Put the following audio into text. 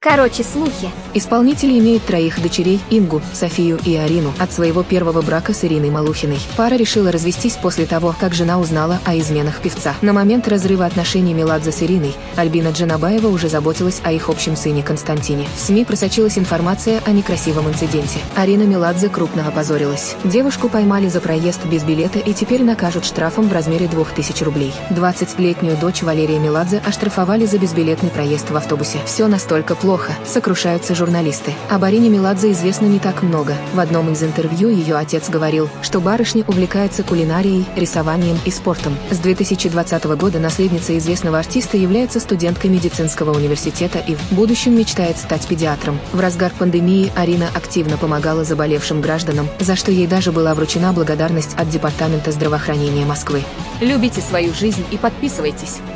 Короче, слухи. Исполнитель имеет троих дочерей: Ингу, Софию и Арину, от своего первого брака с Ириной Малухиной. Пара решила развестись после того, как жена узнала о изменах певца. На момент разрыва отношений Меладзе с Ириной, Альбина Джанабаева уже заботилась о их общем сыне Константине. В СМИ просочилась информация о некрасивом инциденте. Арина Меладзе крупно опозорилась. Девушку поймали за проезд без билета и теперь накажут штрафом в размере 2000 рублей. 20-летнюю дочь Валерия Меладзе оштрафовали за безбилетный проезд в автобусе. Все настолько плохо, сокрушаются журналисты. Об Арине Меладзе известно не так много. В одном из интервью ее отец говорил, что барышня увлекается кулинарией, рисованием и спортом. С 2020 года наследница известного артиста является студенткой медицинского университета и в будущем мечтает стать педиатром. В разгар пандемии Арина активно помогала заболевшим гражданам, за что ей даже была вручена благодарность от Департамента здравоохранения Москвы. Любите свою жизнь и подписывайтесь.